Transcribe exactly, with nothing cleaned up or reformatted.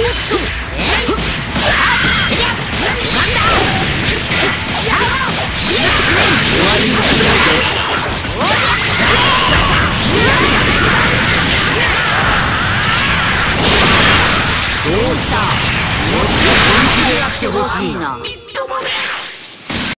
どうした？もっと本気でやってほしいな。 みっともねえ。